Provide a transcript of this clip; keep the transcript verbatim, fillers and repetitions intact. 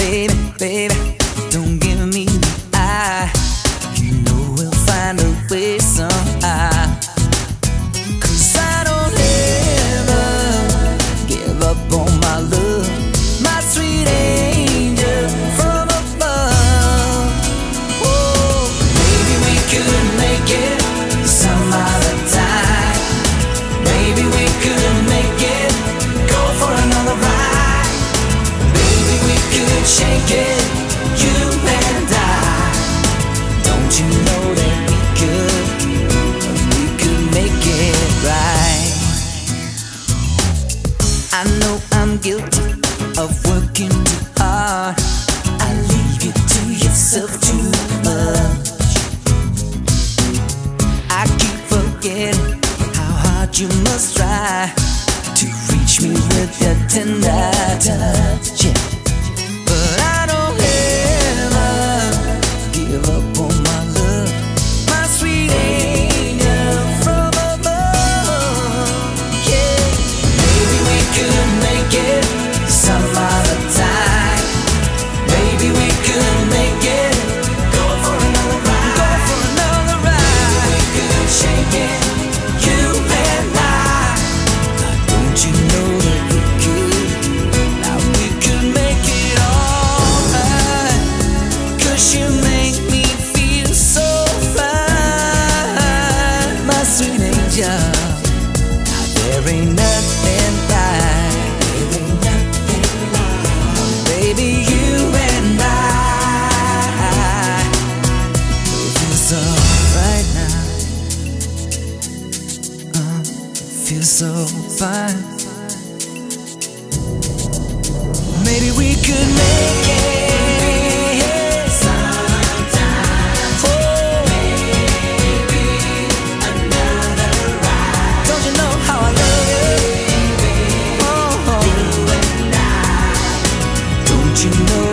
baby, baby, don't give me the eye. You know we'll find a way somehow. Cause I don't ever give up on my love, my sweet angel from above. Oh, maybe we could make it some other time. Maybe we could make it, go for another ride. Maybe we could shake it, you and I. Don't you know that we could, we could make it right. I know I'm guilty of working too hard. I leave you to yourself too much. I keep forgetting how hard you must try to reach me with your tender touch. Yeah. But I don't ever give up on my love, my sweet angel from above. Yeah. Maybe we could make it some other time. Maybe we could make it, go for another ride. Go for another ride. Maybe we could shake it, you and I. Don't you know that we could? Now we could make it alright. Cause you make me feel so fine, my sweet angel. Now there ain't nothing like, there ain't nothing like, baby, you and I. It feels so right now. Uh, it feels so fine. Maybe we could make it sometime. Oh, maybe another ride. Don't you know how I love you? Oh, you and I. Don't you know